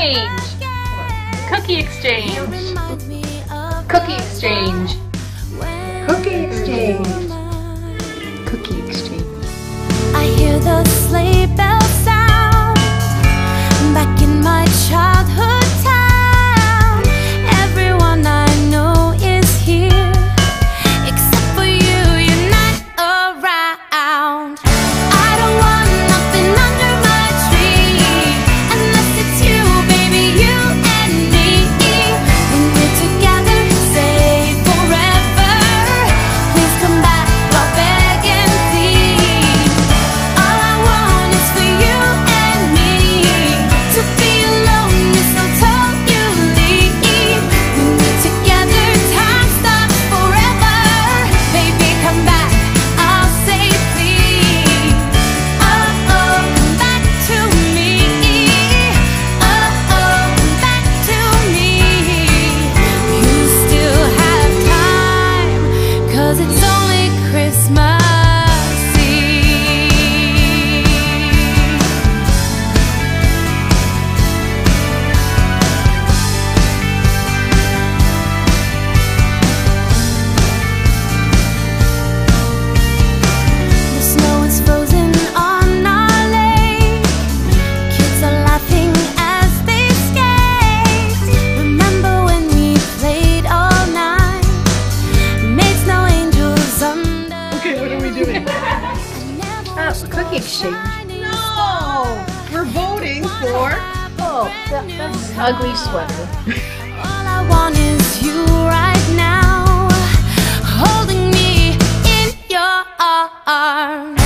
exchange. Cookie exchange. Cookie exchange. Cookie exchange. Cookie exchange. I hear the sleigh bells sound back in my childhood town. Everyone I know is here except for you, you're not around. I don't want nothing under my tree unless it's you, baby, you and me. When we're together, say forever. Please come back, I'll beg and plead. All I want is for you and me to be alone is so totally. When we're together, time stops forever. Baby, come back, I'll say please. Oh, come back to me. Oh, come back to me. You still have time, 'cause it's only Christmas Eve. The snow is frozen on our lake. Kids are laughing as they skate. Remember when we played all night? Made snow angels under. Okay, what are we doing? Cookie exchange. No! We're voting for... Oh, that's ugly sweater. All I want is you right now, holding me in your arms.